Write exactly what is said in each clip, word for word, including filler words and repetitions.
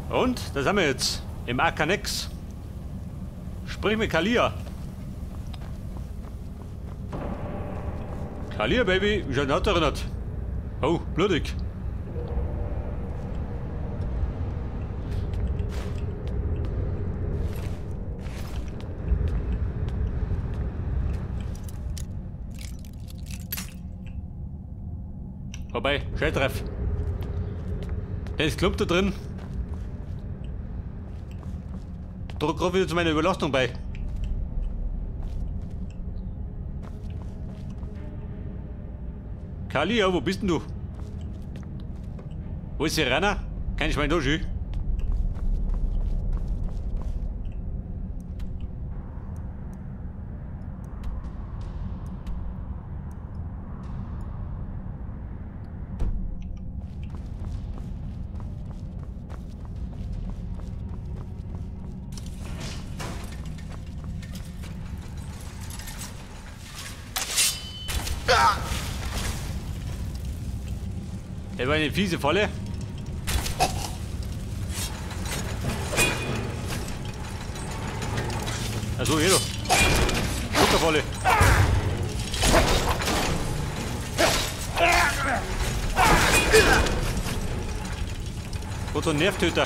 Und? Da sind wir jetzt. Im Arcanex. Sprich mit Kalia. Kalia, Baby. Ich habe nicht erinnert. Oh, blutig. Vorbei, Schelltreff. Der ist Klump da drin. Druck gerade wieder zu meiner Überlastung bei. Kalia, wo bist denn du? Wo ist Sirena? Kann ich mal da schön? Das war eine fiese Falle. Also hier doch. Zuckerfalle. Und so ein Nervtöter.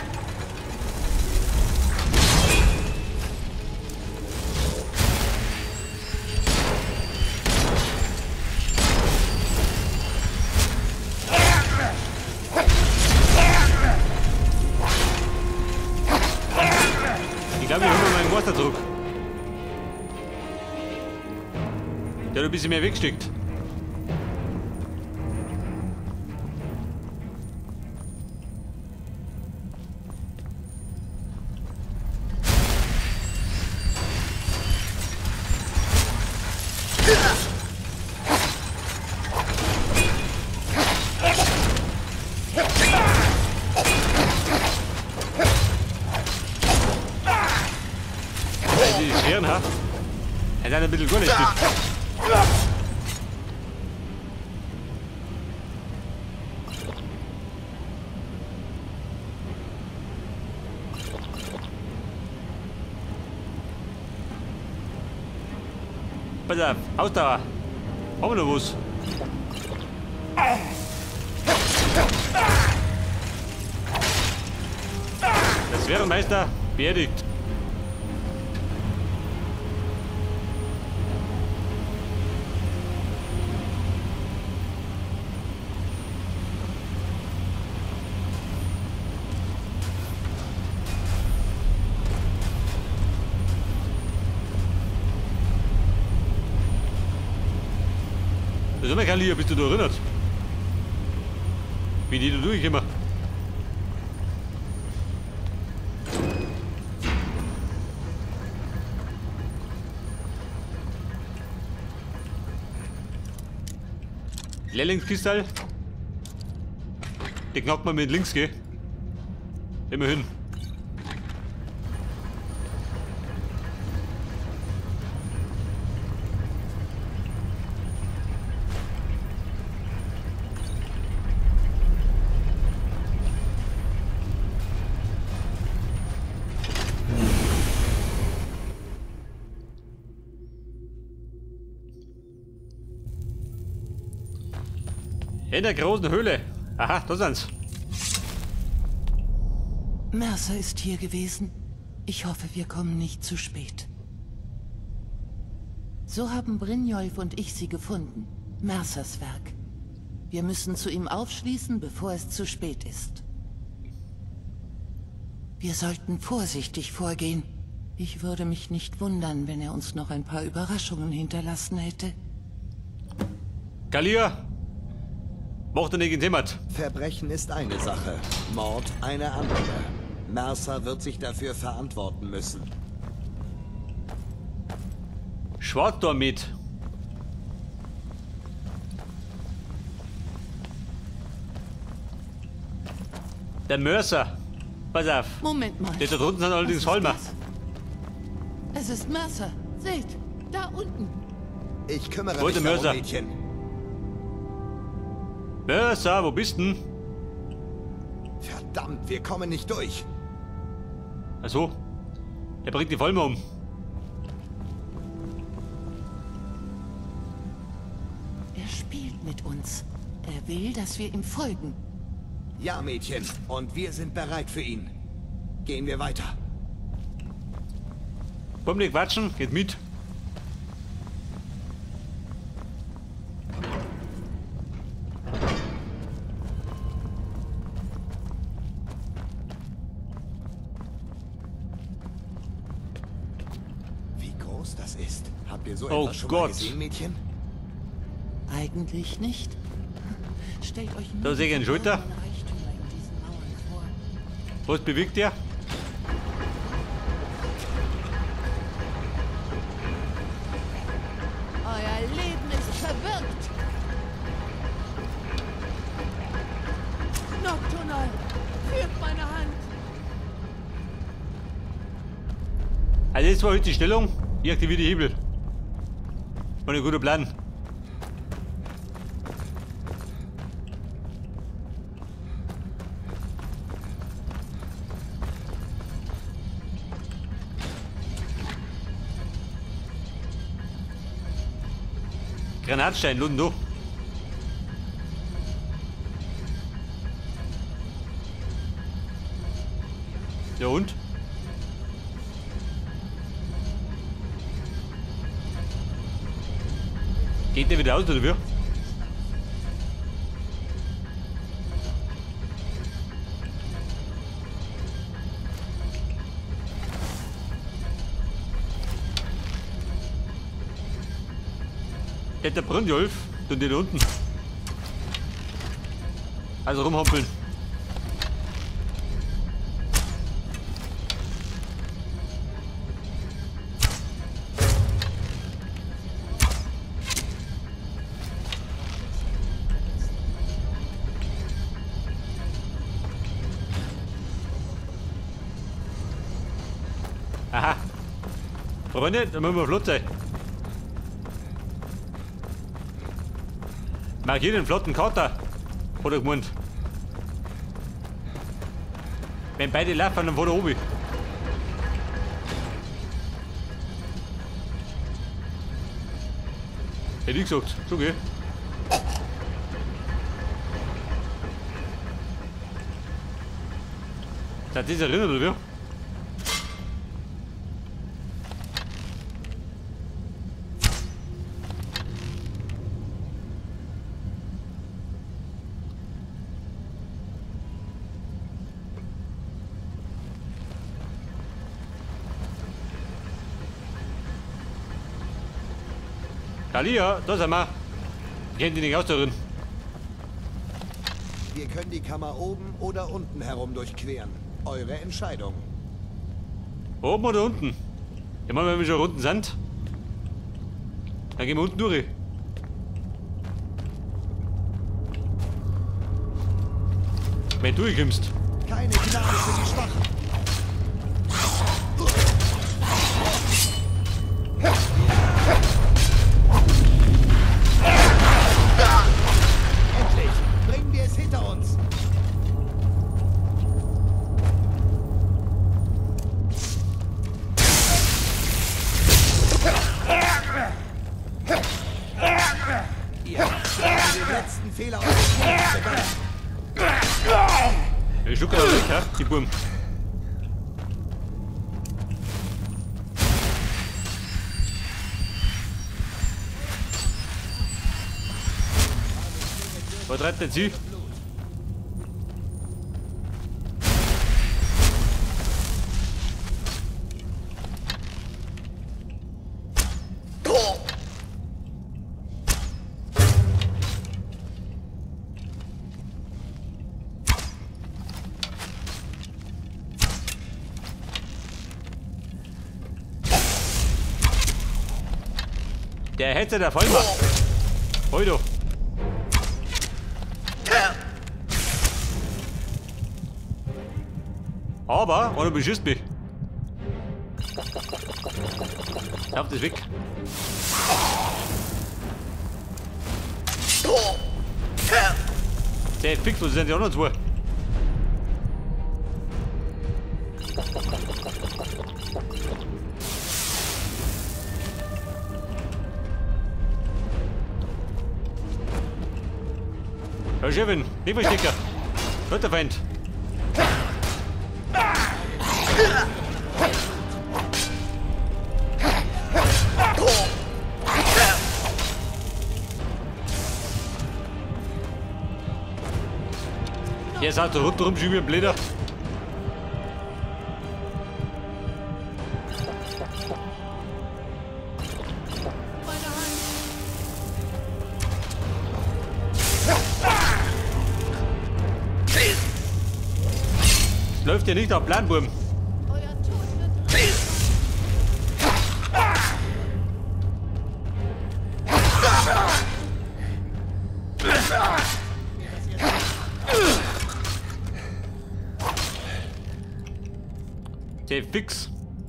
Ich glaube, ich hole mir meinen Wasser zurück. Der hat ein bisschen mehr weggesteckt. Die Scheren, ha? Er ist ein bisschen gut nicht. Pass auf, Ausdauer. Haben wir noch was? Das Sphärenmeister beerdigt. Sag mal, Kalia, bist du da erinnert? Bin ich da durchgekommen? Lehrlingskristall. Den knackt man mit links, gell? Immerhin. In der großen Höhle. Aha, da sind's. Mercer ist hier gewesen. Ich hoffe, wir kommen nicht zu spät. So haben Brynjolf und ich sie gefunden. Mercers Werk. Wir müssen zu ihm aufschließen, bevor es zu spät ist. Wir sollten vorsichtig vorgehen. Ich würde mich nicht wundern, wenn er uns noch ein paar Überraschungen hinterlassen hätte. Kalia! Mach dir nicht Themат. Verbrechen ist eine Sache, Mord eine andere. Mercer wird sich dafür verantworten müssen. Schwarz mit. Der Mercer. Pass auf. Moment mal. Das da drunten sind allerdings Holmer. Es ist Mercer. Seht, da unten. Ich kümmere Wo ist mich der darum, Mercer? Mädchen. Mercer, wo bist denn? Verdammt, wir kommen nicht durch. Also, er bringt die Vollmer um. Er spielt mit uns. Er will, dass wir ihm folgen. Ja, Mädchen. Und wir sind bereit für ihn. Gehen wir weiter. Komm nicht quatschen, geht mit. Wie groß das ist. Habt ihr so Oh etwas schon Gott. mal gesehen, Mädchen? Eigentlich nicht. Stellt euch nur Da sehe ich einen Schulter. die Reichtümer in diesen Mauern vor. Was bewegt der? Euer Leben ist verwirkt. Nocturnal, führt meine Hand. Also das war heute die Stellung. Ich aktiviere die Hebel. War ein guter Plan. Granatstein, Lundo. Ja und? Geht der wieder aus, oder wie? Der Brandjolf, und den da unten. Also rumhoppeln. Aha. Freunde, da müssen wir flott sein. Mach hier den flotten Kater. Oder gemeint. Wenn beide laufen, dann war der oben. Hätte ich gesagt. So geh. Das ist erinnert, oder wie? Kalia, da sind wir. Kennt ihr nicht aus darin? Wir können die Kammer oben oder unten herum durchqueren. Eure Entscheidung. Oben oder unten? Ja, wenn wir schon unten sind, dann gehen wir unten durch. Wenn du durchkommst. Keine Gnade für die Schwachen. Endlich! Bringen wir es hinter uns! Ihr habt den letzten Fehler eures Lebens begangen. Ich schucke da weg, ha? Die Burm. Was treibt denn sie? Der hätte der Vollmer. Heute. Aber, oder beschießt mich. Lauf das weg. Der fix, wo sind die anderen zwei? Herr Chefin, Nebenstecker. Hört der Feind. Der sagt rundherum schon wie ein Blätter. Läuft ja nicht nach Plan, Burm. Der fix.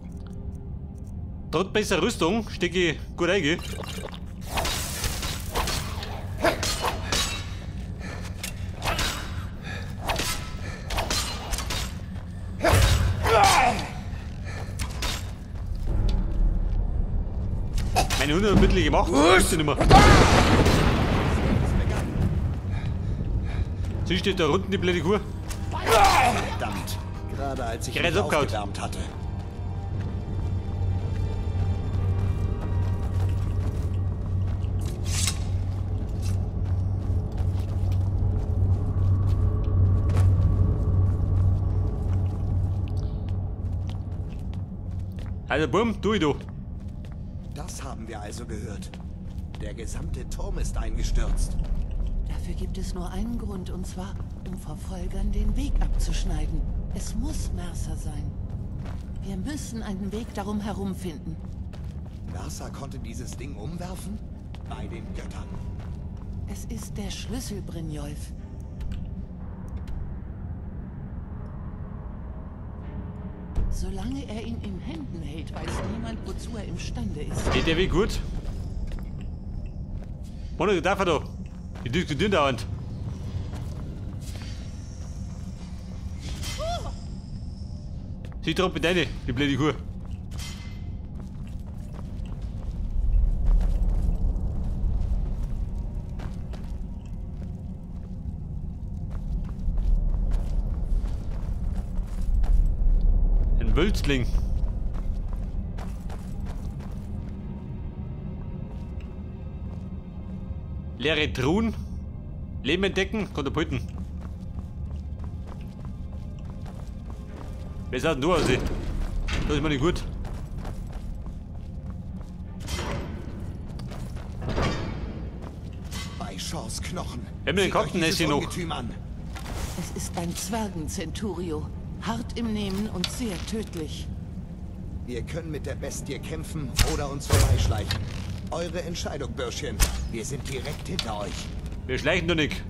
Trotz besser Rüstung stecke ich gut ein. Meine hundert Mittel gemacht, ich nicht mehr. Sie steht da unten, die blöde Kuh. Verdammt, gerade als ich mich aufgewärmt hatte. Also Burm, tu ich du. Das haben wir also gehört. Der gesamte Turm ist eingestürzt. Dafür gibt es nur einen Grund, und zwar, um Verfolgern den Weg abzuschneiden. Es muss Mercer sein. Wir müssen einen Weg darum herum finden. Mercer konnte dieses Ding umwerfen? Bei den Göttern. Es ist der Schlüssel, Brynjolf. Solange er ihn in Händen hält, weiß niemand, wozu er imstande ist. Geht der Weg gut? Monika, darf er doch. Die diskutieren dauernd. Sie drauf mit deine, die blöde Kuh. Ein Wölzling. Leere Truhen. Leben entdecken, Katapulten. Wer sagt denn du aus? Das ist mir nicht gut. Bei Shaws Knochen. Wir haben den Kopfnäschen noch. Es ist ein Zwergen-Centurio. Hart im Nehmen und sehr tödlich. Wir können mit der Bestie kämpfen oder uns vorbeischleichen. Eure Entscheidung, Bürschchen. Wir sind direkt hinter euch. Wir schleichen doch nicht.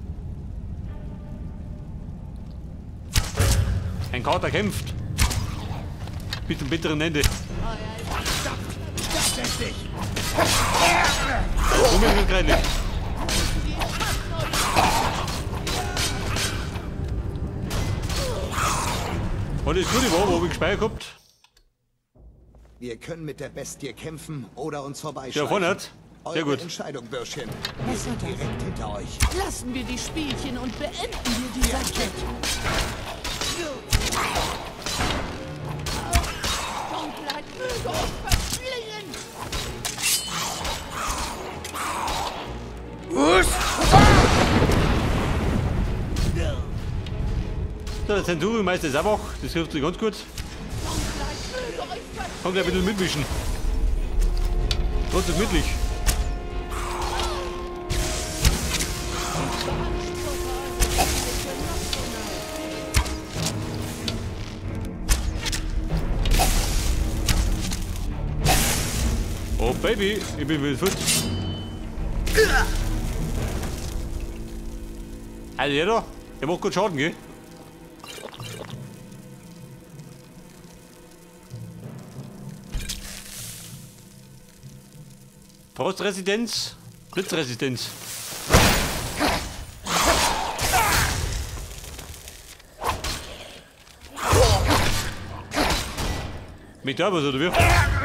Ein Kater kämpft. Bis zum bitteren Ende. Komm hier mit rein. Und das Gute war, wo ich gespeichert gehabt. Wir können mit der Bestie kämpfen oder uns Der vorbeischleichen. vorne hat. Sehr Eure gut. Entscheidung, Bürschchen. Wir Was sind war das? direkt hinter euch. Lassen wir die Spielchen und beenden wir die Sache. Dunkelheit möge euch verschlingen! So, der Centurion-Meister ist auch wach. Das hilft sich ganz gut. Dunkelheit möge euch verschlingen! Kann gleich ein bisschen mitmischen. Trotzdem gemütlich. Oh Baby, ich bin wieder fit. Also der da, der macht gut Schaden, gell? Frostresistenz, Blitzresistenz. Mit da was oder wie?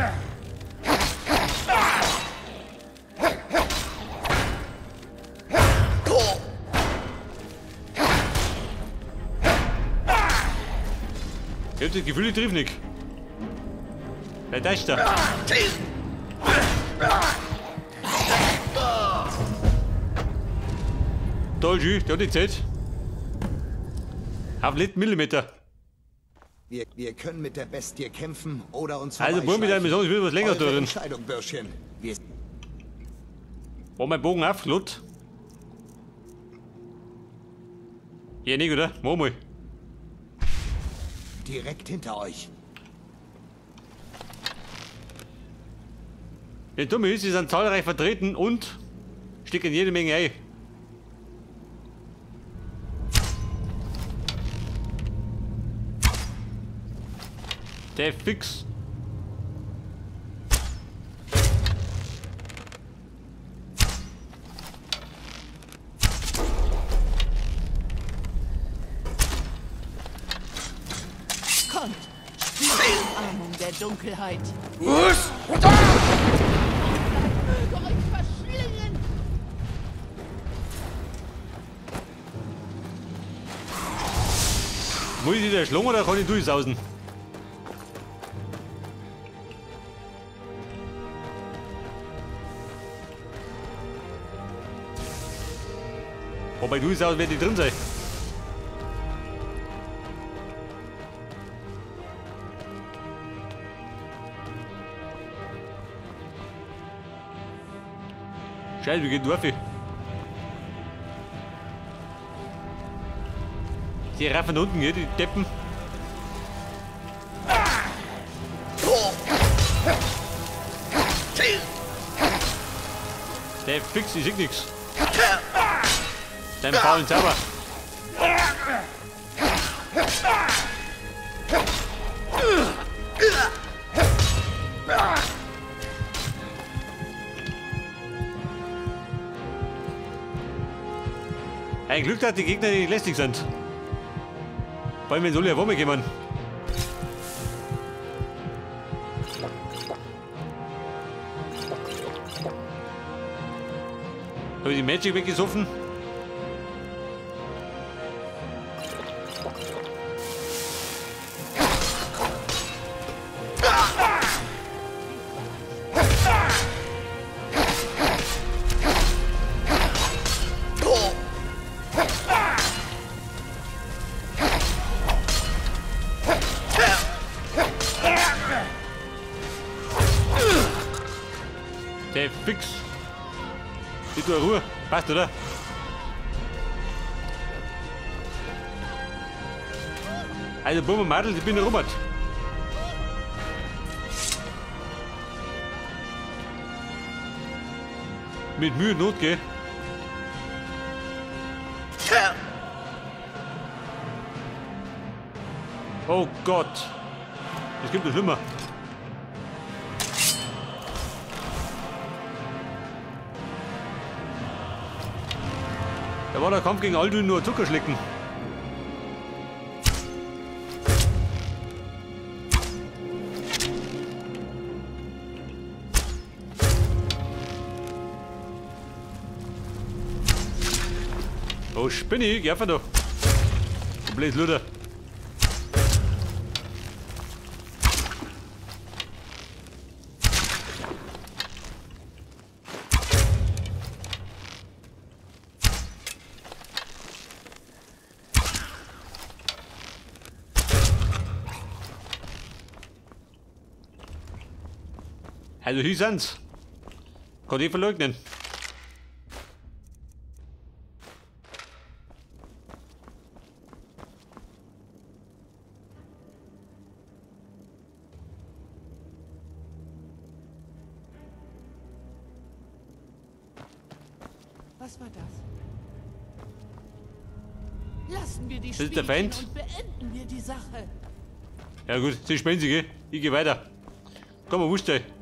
Ich hab das Gefühl, ich triff nicht. Wer ist da? Toll, schön, der hat die Zeit. Auf letzten Millimeter. Wir, wir können mit der Bestie kämpfen oder uns Also, Buben, mit einem sagen, ich will was länger da Eure drin. Entscheidung, Bürschchen. Wir War mein Bogen aufgelot? Ja, nicht, oder? Mach mal. direkt hinter euch. Das Dumme ist, sie sind zahlreich vertreten und stecken jede Menge ein. Der fix. Kommt, spürt die Umarmung der Dunkelheit. Möge euch verschlingen! Muss ich wieder schlungen oder kann ich durchsausen? Wobei durchsausen wird nicht drin sein. Scheiße, wie geht durch? Die raffen unten hier, die Deppen. Der fix, ich sehe nix. Dein faulen Zauber. Ein Glück, dass die Gegner nicht lästig sind. Vor allem, wenn sie alle Wumme kommen. Habe ich die Magic weggesoffen? Der fix. Gib nur Ruhe. Passt, oder? Also, Bumm und Madel, ich bin der Robert. Mit Mühe und Not, gell? Oh Gott. Es gibt noch schlimmer. Da war der Kampf gegen Alduin nur Zuckerschlecken. Oh, Spinni, geh einfach doch. Du blöd Luder. Also hier sind's. Kann ich verleugnen. Was war das? Lassen wir die Das ist der Spielchen Feind. und beenden wir die Sache. Ja gut, sie spielen sie, gell? Ich geh weiter. Komm mal, wurscht euch.